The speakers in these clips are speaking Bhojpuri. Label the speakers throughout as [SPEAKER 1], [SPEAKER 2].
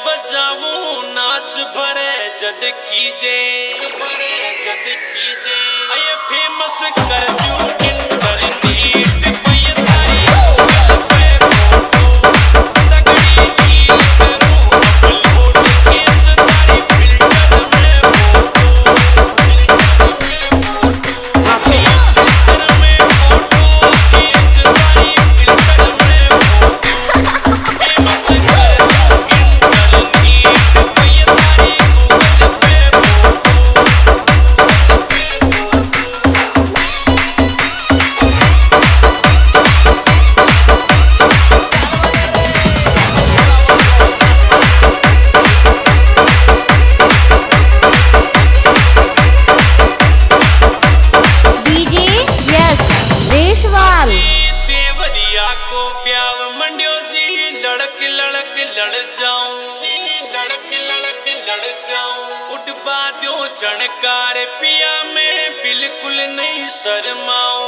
[SPEAKER 1] बजाऊं नाच भरे जद कीजे आये फेमस कर दूं इंटरनेट पे ये तारी पे फोटो तगड़ी रील करूं अपलोड केस तारी फिल्टर में फोटो चणकार पिया मैं बिल्कुल नहीं शर्माऊं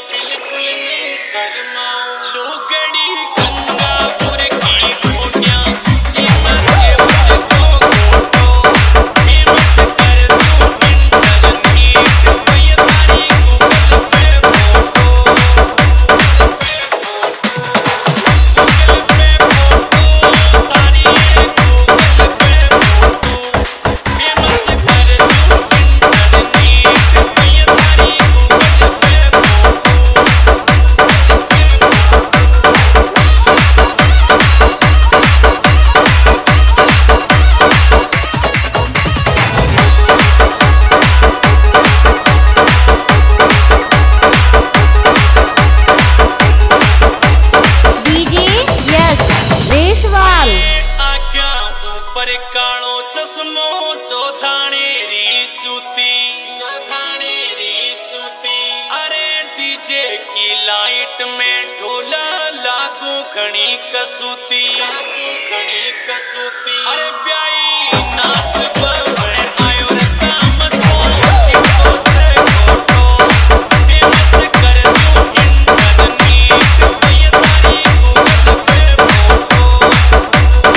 [SPEAKER 1] लोगड़ी गंगापुर की कोटियां जीवन के मुझको फोटो फेमस कर दूं इंटरनेट पे ये तारी गूगल पे फोटो तारी गूगल पे फोटो फेमस लाइट में ढोला लागू खड़ी कसूती अरे ब्याई नाच पर आयो रे काम तो फोटो फेमस कर दूं इंटरनेट पे ये तारी गूगल पे फोटो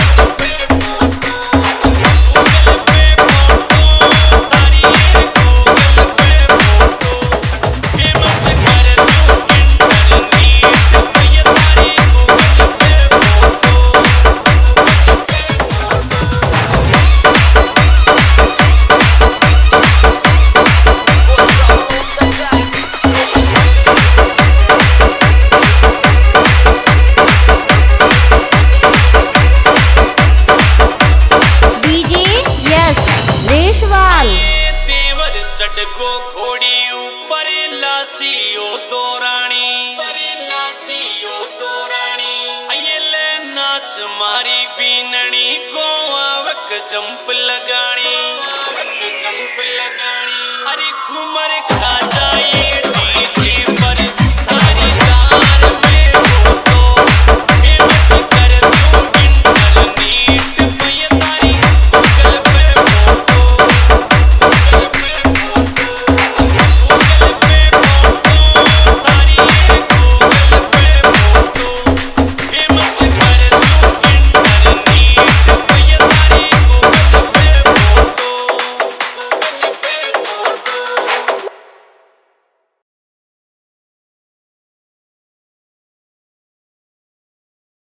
[SPEAKER 1] तारी गूगल पे फोटो फेमस कर दूं चढ़को घोड़ी ऊपर लासियो तोरानी अयले नाच मारी बीननी को आवक जंप लगानी अरे घुमर खा